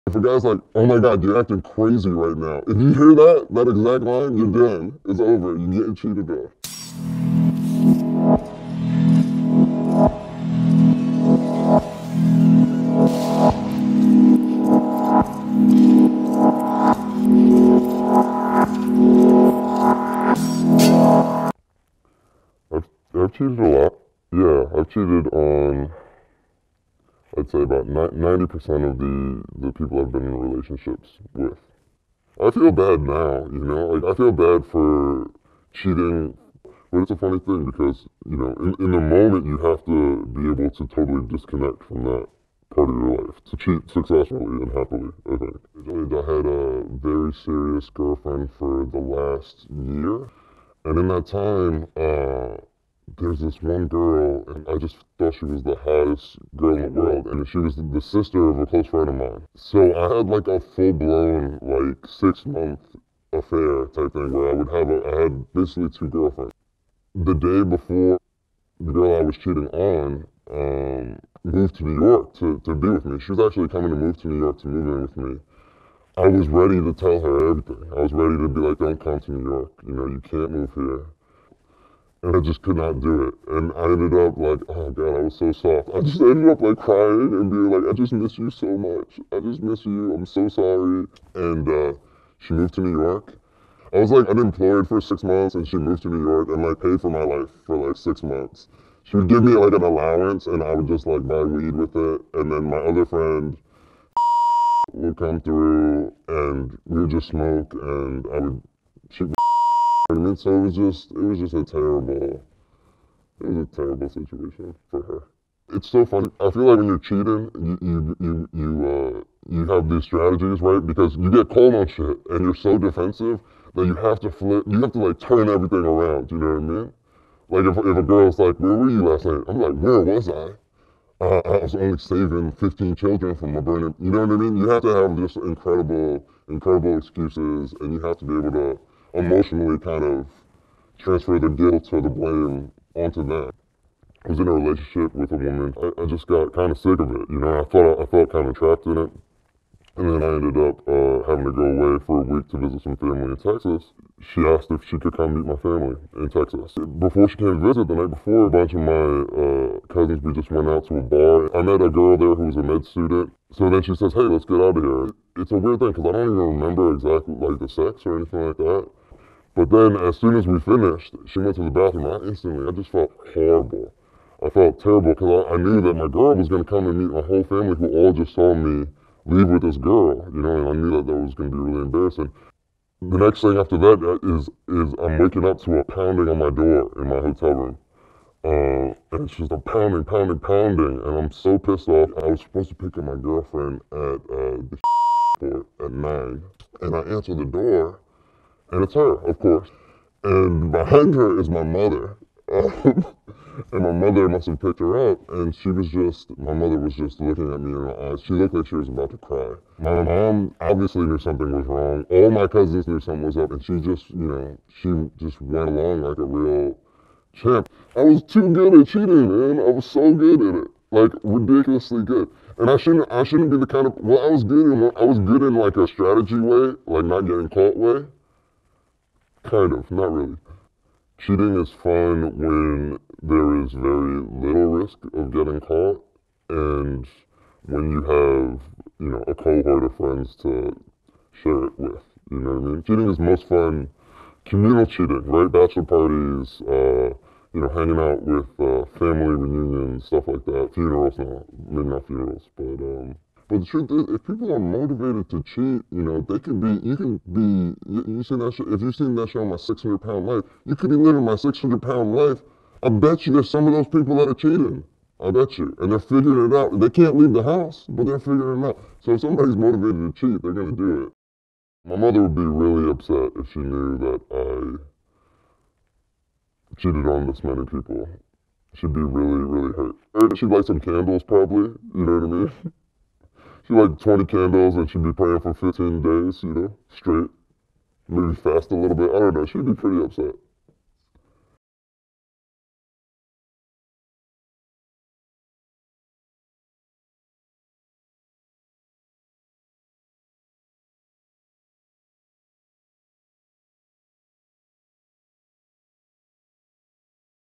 If a guy's like, oh my God, you're acting crazy right now. If you hear that exact line, you're done. It's over. You're getting cheated on. I've cheated a lot. Yeah, I've cheated on, I'd say about 90% of the people I've been in relationships with. I feel bad now, you know? Like, I feel bad for cheating, but it's a funny thing because, you know, in the moment you have to be able to totally disconnect from that part of your life to cheat successfully and happily, I think. And I had a very serious girlfriend for the last year, and in that time, there's this one girl, and I just thought she was the hottest girl in the world, and she was the sister of a close friend of mine. So I had like a full-blown, like 6-month affair type thing where I had basically two girlfriends. The day before the girl I was cheating on moved to New York to be with me. She was actually coming to move to New York to move in with me. I was ready to tell her everything. I was ready to be like, don't come to New York. You know, you can't move here. And I just could not do it. And I ended up like, oh God, I was so soft. I just ended up like crying and being like, I just miss you so much. I just miss you. I'm so sorry. And she moved to New York. I was like unemployed for 6 months, and she moved to New York and like paid for my life for like 6 months. She would give me like an allowance, and I would just like buy weed with it. And then my other friend would come through, and we would just smoke, and I would shoot. I mean, so it was just it was a terrible situation for her. It's so funny. I feel like when you're cheating, you have these strategies, right? Because you get cold on shit, and you're so defensive that you have to flip. You have to like turn everything around. You know what I mean? Like if a girl's like, "Where were you last night?" I'm like, "Where was I? I was only saving 15 children from a burning." You know what I mean? You have to have just incredible excuses, and you have to be able to emotionally kind of transfer the guilt or the blame onto them. I was in a relationship with a woman. I just got kind of sick of it. You know, I felt kind of trapped in it. And then I ended up having to go away for a week to visit some family in Texas. She asked if she could come meet my family in Texas. Before she came to visit, the night before, a bunch of my cousins, we just went out to a bar. I met a girl there who was a med student. So then she says, hey, let's get out of here. It's a weird thing because I don't even remember exactly like the sex or anything like that. But then as soon as we finished, she went to the bathroom. I just felt horrible. I felt terrible because I knew that my girl was going to come and meet my whole family who all just saw me leave with this girl, you know, and I knew that that was going to be really embarrassing. The next thing after that is I'm waking up to a pounding on my door in my hotel room. And it's just a pounding, and I'm so pissed off. I was supposed to pick up my girlfriend at the airport at 9, and I answer the door, and it's her, of course. And behind her is my mother. And my mother must have picked her up, and my mother was just looking at me in my eyes. She looked like she was about to cry. My mom obviously knew something was wrong. All my cousins knew something was up, and she just, you know, she just went along like a real champ. I was too good at cheating, man. I was so good at it. Like, ridiculously good. And I shouldn't be the kind of, well, I was good in like a strategy way, like not getting caught way. Kind of, not really. Cheating is fun when there is very little risk of getting caught and when you have, you know, a cohort of friends to share it with. You know what I mean? Cheating is most fun, communal cheating, right? Bachelor parties, you know, hanging out with family reunions, stuff like that. Funerals, no, maybe not funerals, but the truth is, if people are motivated to cheat, you know, you seen that show, if you've seen that show, My 600 Pound Life, you could be living my 600 pound life. I bet you there's some of those people that are cheating. I bet you. And they're figuring it out. They can't leave the house, but they're figuring it out. So if somebody's motivated to cheat, they're going to do it. My mother would be really upset if she knew that I cheated on this many people. She'd be really hurt. She'd light some candles probably, you know what I mean? She like 20 candles and she'd be praying for 15 days, you know, straight. Maybe fast a little bit. I don't know. She'd be pretty upset.